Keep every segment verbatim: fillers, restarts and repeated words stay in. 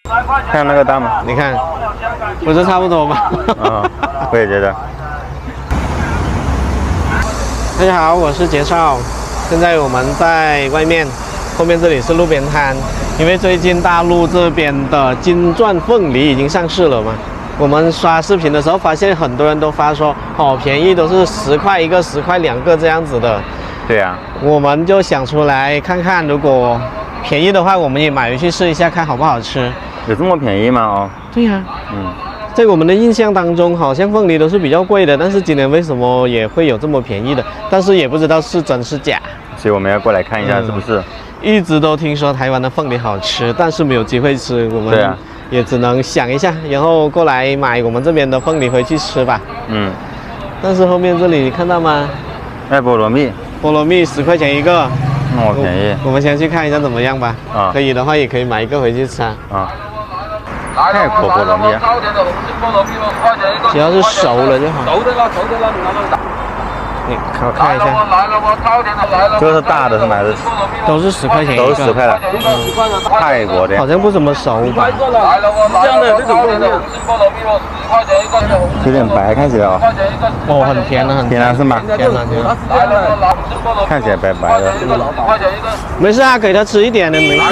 看那个大吗？ 你看，不是差不多吗？ 啊、哦，我也觉得。 大家好，我是杰少，现在我们在外面，后面这里是路边摊，因为最近大陆这边的金钻凤梨已经上市了嘛。我们刷视频的时候发现很多人都发说好便宜，都是十块一个、十块两个这样子的。 对呀、啊， 我们就想出来看看，如果便宜的话，我们也买回去试一下，看好不好吃。 有这么便宜吗？哦， 对呀、啊， 嗯。 在我们的印象当中，好像凤梨都是比较贵的，但是今年为什么也会有这么便宜的？但是也不知道是真是假， 所以我们要过来看一下是不是？嗯、 一直都听说台湾的凤梨好吃，但是没有机会吃，我们也只能想一下，然后过来买我们这边的凤梨回去吃吧。嗯。但是后面这里你看到吗？ 卖菠萝蜜， 菠萝蜜十块钱一个， 那么便宜。 我们先去看一下怎么样吧。啊，可以的话也可以买一个回去吃啊。啊。 泰国菠萝蜜啊， 只要是熟了就好。熟的啦，熟的啦，你我看一下， 这个是大的是买的， 都是十块钱一个， 都是十块的。嗯，泰国的， 好像不怎么熟吧？ 这样的这种菠萝蜜，有点白，看起来哦。 哦，很甜的，很甜的是吗？ 甜的，甜的。 看起来白白的。 没事啊，给他吃一点的，没事。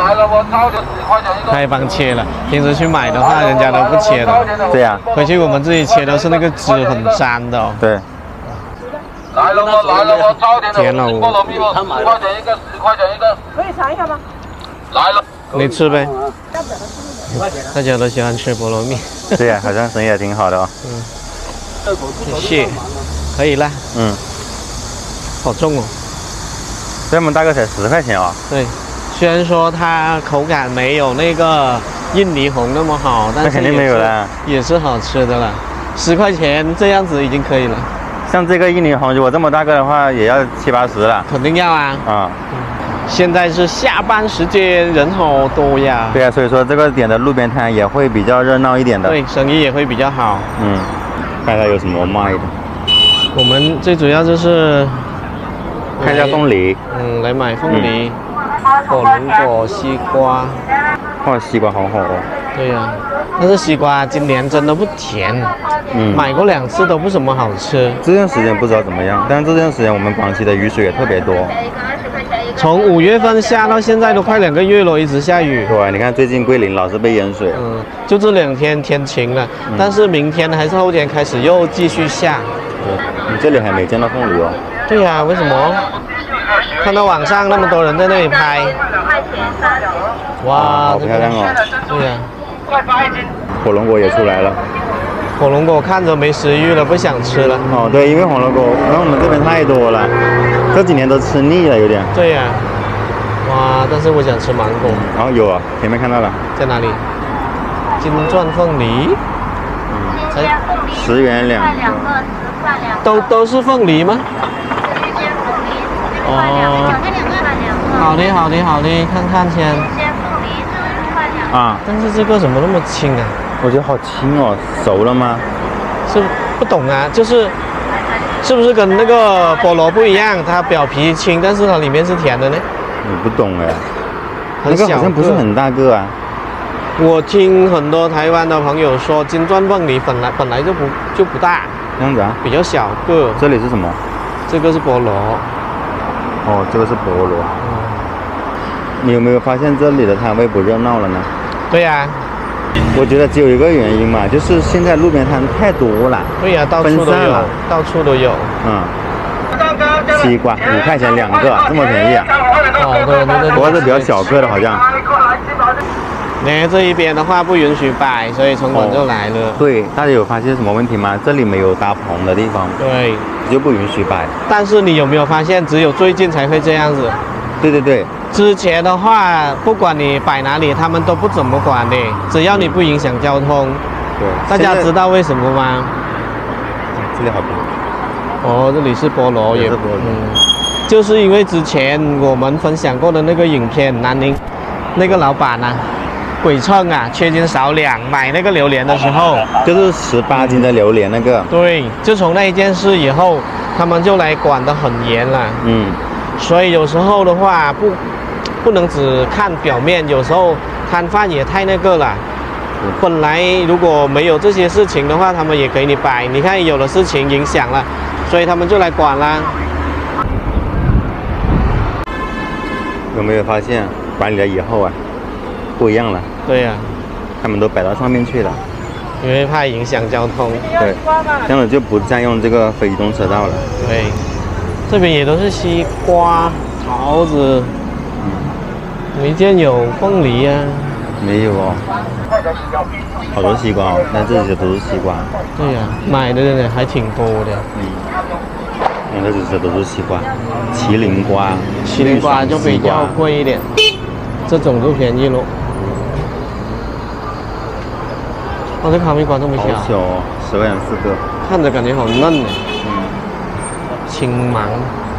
太帮切了，平时去买的话，人家都不切的。 对呀， 回去我们自己切都是那个汁很粘的哦。 对。 来了我来了我超甜的甜了我。 菠萝蜜我十块钱一个，十块钱一个。可以尝一下吗？来了。 你吃呗。大家都喜欢吃菠萝蜜。 对呀，好像生意也挺好的哦。 嗯。谢谢。可以了。嗯。好重哦。 这么大个才十块钱哦。 对。虽然说它口感没有那个印尼红那么好，但是肯定没有啦， 也是好吃的了。十块钱这样子已经可以了。 像这个印尼红，如果这么大个的话，也要七八十了。 肯定要啊！ 啊、 嗯，现在是下班时间，人好多呀。 对啊，所以说这个点的路边摊也会比较热闹一点的。 对，生意也会比较好。 嗯，看看有什么卖的。 我们最主要就是看一下凤梨。 嗯，来买凤梨、火龙果、西瓜。 哇，西瓜好好哦。 对呀、啊，但是西瓜今年真的不甜。嗯，买过两次都不怎么好吃。 这段时间不知道怎么样，但是这段时间我们广西的雨水也特别多。 从五月份下到现在都快两个月了，一直下雨。 对，你看最近桂林老是被淹水。 嗯，就这两天天晴了，嗯、但是明天还是后天开始又继续下。 对，你这里还没见到凤梨哦。 对呀、啊，为什么？看到网上那么多人在那里拍。哇， 好漂亮哦。 对呀、 啊。火龙果也出来了。 火龙果看着没食欲了，不想吃了。 哦，对，因为火龙果，然后我们这边太多了，这几年都吃腻了，有点。 对呀、啊。哇，但是我想吃芒果。 然后有啊，前面看到了。 在哪里？金钻凤梨。 嗯。才十元两个。 都都是凤梨吗？哦。好的，好的，好的，看看先。 啊。 但是这个怎么那么轻啊？ 我觉得好轻哦，熟了吗？ 是不懂啊，就是是不是跟那个菠萝不一样？它表皮轻，但是它里面是甜的呢？ 我不懂哎， 很小个， 那个好像不是很大个啊。 我听很多台湾的朋友说，金钻凤梨本来本来就不就不大， 这样子啊？ 比较小个。 这里是什么？ 这个是菠萝。 哦，这个是菠萝。嗯。你有没有发现这里的摊位不热闹了呢？ 对呀、啊。 我觉得只有一个原因嘛，就是现在路边摊太多了。 对呀、啊，到处都有，到处都有。嗯。 西瓜五块钱两个，这么便宜啊？ 哦，对对对。 不过是比较小个的，好像。 那这一边的话不允许摆，所以城管就来了。哦、 对，大家有发现什么问题吗？这里没有搭棚的地方。 对。 就不允许摆。 但是你有没有发现，只有最近才会这样子？ 对对对。 之前的话，不管你摆哪里，他们都不怎么管的，只要你不影响交通。 对。 大家知道为什么吗？ 这里好多。 哦，这里是菠萝， 也是菠萝。 嗯，就是因为之前我们分享过的那个影片，南宁那个老板啊，鬼称啊，缺斤少两，买那个榴莲的时候， 就是十八斤的榴莲那个。 对，就从那一件事以后，他们就来管得很严了。嗯。所以有时候的话，不不能只看表面，有时候摊贩也太那个了。本来如果没有这些事情的话，他们也给你摆。你看有了事情影响了，所以他们就来管啦。 有没有发现管理了以后啊，不一样了？ 对呀、啊， 他们都摆到上面去了， 因为怕影响交通。 对，这样子就不占用这个非机动车道了。 对，这边也都是西瓜、桃子，没见有凤梨啊。 没有哦，好多西瓜哦，但这些都是西瓜。 对呀、啊，买的人还挺多的。 嗯，那这些都是西瓜，麒麟瓜， 麒麟瓜就比较贵一点，这种就便宜咯。哦，这烤蜜瓜这么小， 好小哦，十块钱四个， 看着感觉好嫩呢。 嗯， 青芒。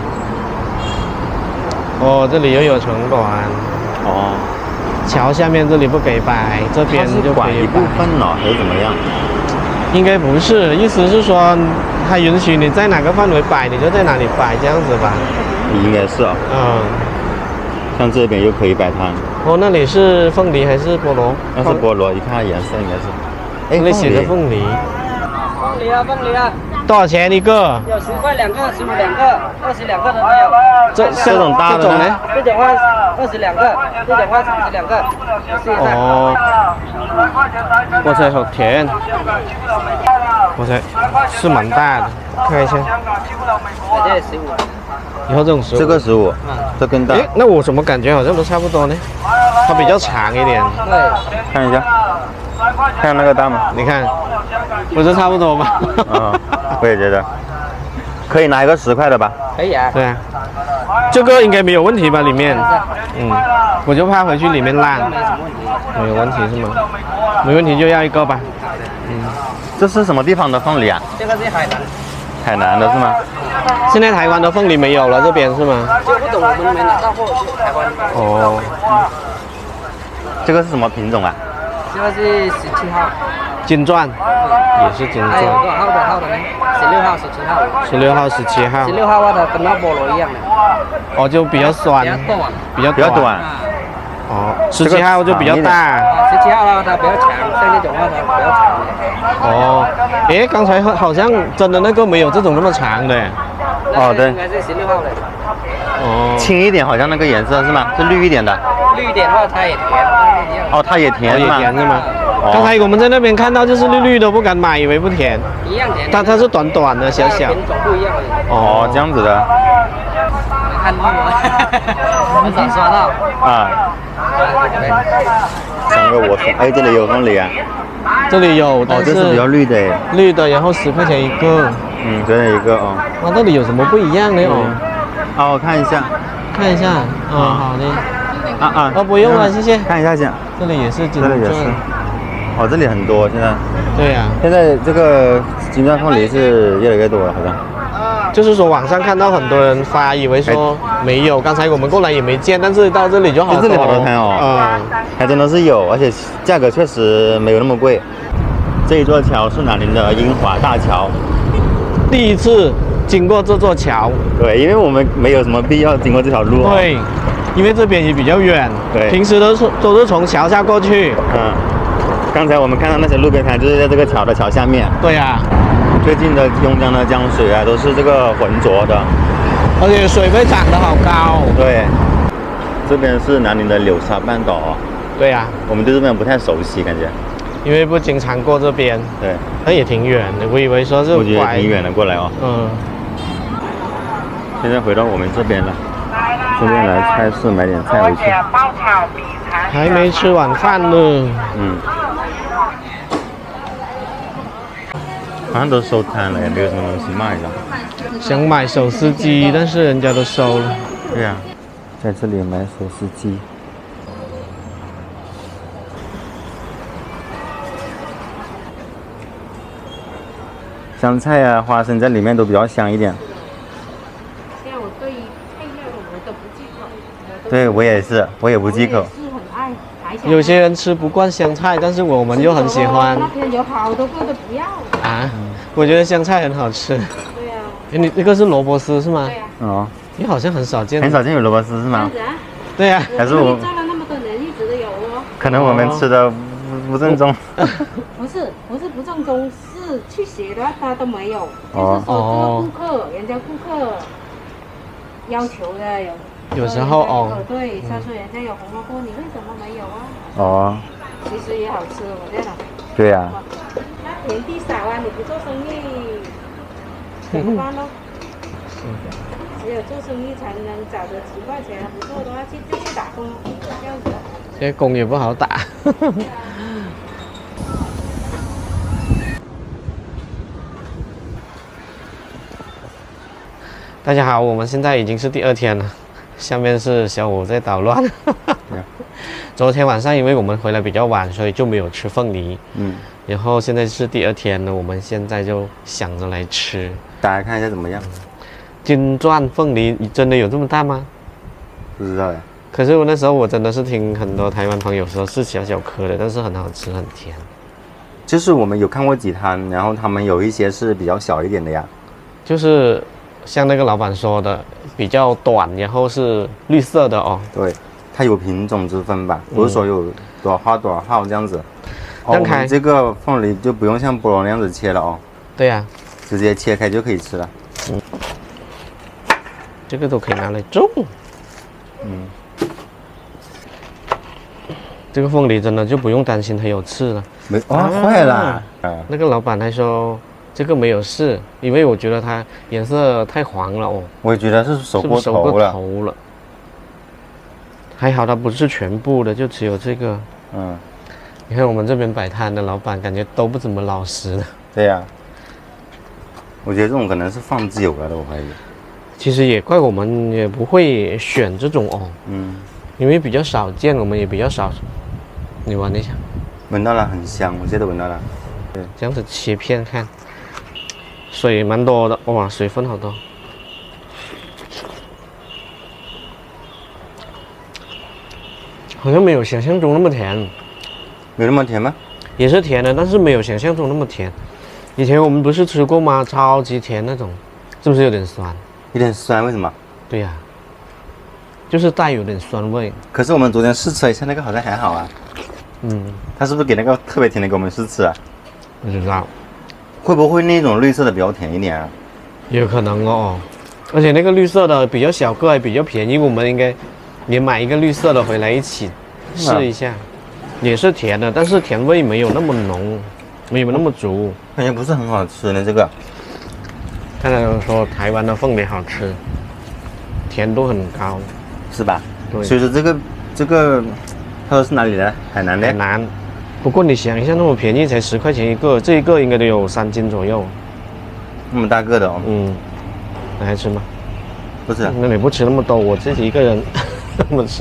哦，这里又有城管。 哦。 桥下面这里不给摆，这边就可以一部分了，还是怎么样？ 应该不是，意思是说，他允许你在哪个范围摆，你就在哪里摆，这样子吧。 应该是啊。 嗯。 像这边又可以摆摊。 哦，那里是凤梨还是菠萝？ 那是菠萝，一看颜色应该是。 哎，那写着凤梨。 凤梨啊，凤梨啊。 多少钱一个？ 有十块两个，十五两个，二十两个的都有。 这这种大的这种呢？ 这种话二十两个，这种话三十两个。 哦。哇塞，好甜！哇塞，是蛮大的，看一下。 这十五。 以后这种十五。 这个十五，这更大。 哎，那我怎么感觉好像都差不多呢？它比较长一点。 对。 看一下，看那个大吗？ 你看，不是差不多吗？ 啊，我也觉得。可以拿一个十块的吧？ 可以啊。 对啊。这个应该没有问题吧？里面，嗯，我就怕回去里面烂。没有问题是吗？没问题就要一个吧。 嗯，这是什么地方的凤梨啊？ 这个是海南。 海南的是吗？ 现在台湾的凤梨没有了，这边是吗？ 就不懂，我们没拿到货去台湾。 哦。 这个是什么品种啊？ 这个是十七号。 金钻，也是金还有钻。 多少号的号的呢？十六号、十七号。 十六号、十七号。 十六号的跟那菠萝一样的。 哦，就比较酸。 比较短。 比较比较短。 哦，十七号就比较大。 啊，十七号呢，它比较长，像这种话它比较长的。 哦，诶，刚才好像真的那个没有这种那么长的。 哦，对。 应该是十六号的。 哦。 青一点，好像那个颜色是吗？是绿一点的。 绿一点的话，它也甜。 哦，它也甜是吗？ 也甜是吗？刚才我们在那边看到就是绿绿的，不敢买，以为不甜。 一样甜。 它它是短短的，小小。 品种不一样。 哦，这样子的。 看路啊，很少刷到。 啊。三个我送，哎，这里有凤梨啊。 这里有，但是、哦、这是比较绿的哎。 绿的，然后十块钱一个。 嗯，这里一个哦。 哇，到底有什么不一样呢？哦。 哦，我看一下。 看一下。哦，好的。 啊啊。 哦，不用了，谢谢。 看一下先。 这里也是金钻。这里也是。哦，这里很多现在。 对呀、啊。 现在这个金钻凤梨是越来越多了，好像。 就是说网上看到很多人发，以为说没有，刚才我们过来也没见，但是到这里就好多。 这里好多摊哦。嗯。还真的是有，而且价格确实没有那么贵。这一座桥是南宁的英华大桥。 第一次经过这座桥。 对，因为我们没有什么必要经过这条路、哦。 对。因为这边也比较远。 对。 平时都是都是从桥下过去。 嗯。刚才我们看到那些路边摊，就是在这个桥的桥下面。 对呀、啊。 最近的邕江的江水啊，都是这个浑浊的， 而且水位涨得好高。 对，这边是南宁的柳沙半岛、哦。 对呀、啊， 我们对这边不太熟悉，感觉。 因为不经常过这边。 对。 那也挺远的，我以为说是。 我觉得挺远的过来哦。 嗯。 现在回到我们这边了，顺便来菜市买点菜回去。 还没吃晚饭呢。 嗯。好像都收摊了，也没有什么东西卖了。 想买手撕鸡，但是人家都收了。 对呀、啊，在这里买手撕鸡。香菜啊、花生在里面都比较香一点。 现在我对于配料的我都不忌口。 对我也是，我也不忌口。 是很爱。 有些人吃不惯香菜，但是我们就很喜欢。 那边有好多个都不要。 啊，我觉得香菜很好吃。 对呀、啊。 哎，你这个是萝卜丝是吗？ 对呀、 啊。哦。 你好像很少见。 很少见有萝卜丝是吗？ 这样子啊。 对呀、啊。 还是我。 招了那么多人，一直都有啊。 哦。 可能我们吃的不不正宗。 不是不是不正宗，是去写的他都没有， 哦就是说这个顾客，人家顾客要求的有。 有时候哦， 对，他说人家有红萝卜，你为什么没有啊？ 哦， 其实也好吃，我觉得。 对呀、 啊。那田地少啊，你不做生意怎么办呢？只有做生意才能找着几块钱，不做的话就就去打工，这样子。 现在工也不好打。大家好，我们现在已经是第二天了，下面是小五在捣乱。昨天晚上因为我们回来比较晚，所以就没有吃凤梨。嗯。然后现在是第二天了，我们现在就想着来吃。 大家看一下怎么样？ 金钻凤梨真的有这么大吗？ 不知道呀。 可是我那时候我真的是听很多台湾朋友说是小小颗的，但是很好吃，很甜。 就是我们有看过几摊，然后他们有一些是比较小一点的呀。 就是像那个老板说的，比较短，然后是绿色的哦。 对，它有品种之分吧，不是说有多少号多少号这样子。哦，我们这个凤梨就不用像菠萝那样子切了哦。 对呀、啊， 直接切开就可以吃了。 嗯，这个都可以拿来种。 嗯， 这个凤梨真的就不用担心它有刺了。 没哦，啊、坏了。啊， 那个老板还说这个没有事，因为我觉得它颜色太黄了哦。 我也觉得是熟过头了。是不是熟过头了？还好它不是全部的，就只有这个。 嗯。 你看我们这边摆摊的老板，感觉都不怎么老实的。 对呀、啊，我觉得这种可能是放久了的，我怀疑。 其实也怪我们也不会选这种哦。嗯。因为比较少见，我们也比较少。你闻一下。 闻到了，很香，我觉得闻到了。对， 这样子切片看，水蛮多的，哇，水分好多。好像没有想象中那么甜。 有那么甜吗？ 也是甜的，但是没有想象中那么甜。以前我们不是吃过吗？超级甜那种，是不是有点酸？ 有点酸，为什么？ 对呀、啊，就是带有点酸味。 可是我们昨天试吃一下，那个好像还好啊。嗯，他是不是给那个特别甜的给我们试吃啊？ 不知道， 会不会那种绿色的比较甜一点啊？ 有可能哦，而且那个绿色的比较小个，还比较便宜，我们应该也买一个绿色的回来一起试一下。嗯，也是甜的，但是甜味没有那么浓，没有那么足， 感觉不是很好吃呢。这个， 看他说台湾的凤梨好吃，甜度很高， 是吧？ 对。 所以说这个这个，他说是哪里的？海南的。 海南。不过你想一下，那么便宜，才十块钱一个，这一个应该都有三斤左右。 那么大个的哦。 嗯。你还吃吗？ 不是。 那你不吃那么多，我自己一个人那么吃。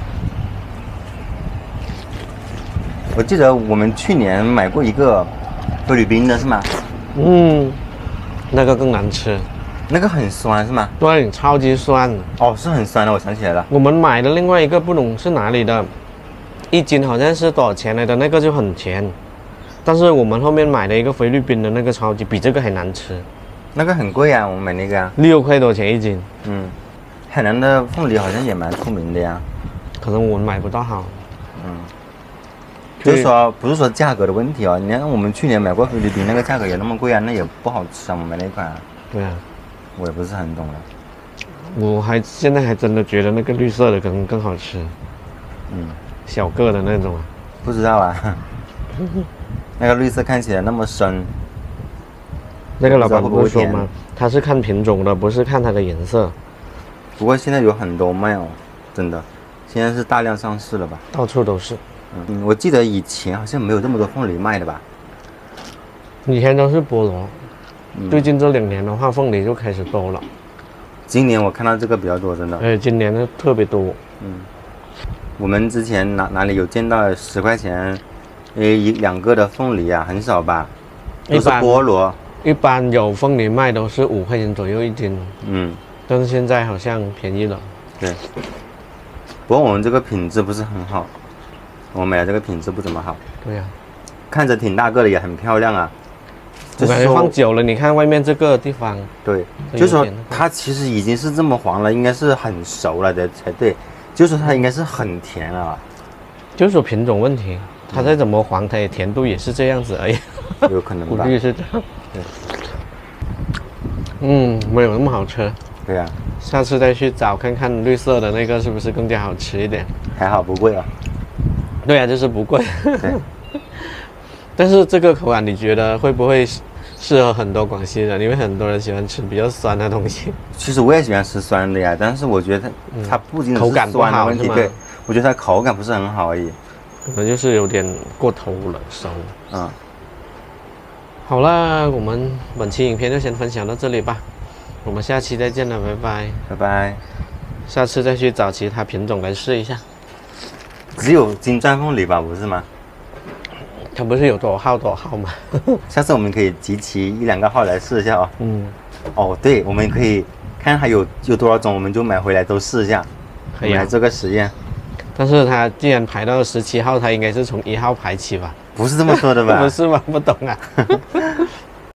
我记得我们去年买过一个菲律宾的是吗？ 嗯，那个更难吃， 那个很酸是吗？ 对，超级酸。 哦，是很酸的，我想起来了。 我们买的另外一个不懂是哪里的，一斤好像是多少钱来的，那个就很甜。但是我们后面买的一个菲律宾的那个超级比这个还难吃。 那个很贵啊，我们买那个啊， 六块多钱一斤。 嗯，海南的凤梨好像也蛮出名的呀。 可能我们买不到好。 嗯。就是说，不是说价格的问题哦。你看，我们去年买过菲律宾，那个价格也那么贵啊，那也不好吃啊。我们买那款、啊。 对啊， 我也不是很懂了。 我还现在还真的觉得那个绿色的可能更好吃。嗯，小个的那种。 不知道啊。那个绿色看起来那么深。 那个老板不是说吗？他是看品种的，不是看它的颜色。 不过现在有很多卖哦，真的，现在是大量上市了吧？ 到处都是。 嗯，我记得以前好像没有这么多凤梨卖的吧？ 以前都是菠萝，嗯、最近这两年的话，凤梨就开始多了。 今年我看到这个比较多，真的。 哎，今年的特别多。 嗯，我们之前哪哪里有见到十块钱，呃一两个的凤梨啊，很少吧？都是菠萝。 一般有凤梨卖都是五块钱左右一斤。嗯，但是现在好像便宜了。 对。不过我们这个品质不是很好。我买的这个品质不怎么好。 对呀、啊， 看着挺大个的，也很漂亮啊。 我感觉放久了，你看外面这个地方。 对，就是说它其实已经是这么黄了，应该是很熟了的才对。就是说它应该是很甜啊。 就是说品种问题，它再怎么黄，它也甜度也是这样子而已。 有可能吧？ 估计是这样。对。嗯，没有那么好吃。 对呀、啊。 下次再去找看看绿色的那个是不是更加好吃一点。 还好不贵啊。 对啊，就是不贵。 对。 但是这个口感，你觉得会不会适合很多广西人？因为很多人喜欢吃比较酸的东西。 其实我也喜欢吃酸的呀，但是我觉得它、嗯、它不仅是口感酸的问题，对，我觉得它口感不是很好而已。 可能就是有点过头了，酸。 嗯。 好了，我们本期影片就先分享到这里吧，我们下期再见了，拜拜。 拜拜。 下次再去找其他品种来试一下。 只有金钻凤梨吧，不是吗？ 它不是有多号多号吗？ 下次我们可以集齐一两个号来试一下哦。 嗯。 哦，对，我们可以看它有有多少种，我们就买回来都试一下，可以、啊、来做个实验。 但是它既然排到十七号，它应该是从一号排起吧？ 不是这么说的吧？ 不是吗？不懂啊。